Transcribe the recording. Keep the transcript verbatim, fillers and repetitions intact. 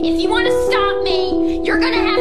If you want to stop me, you're gonna have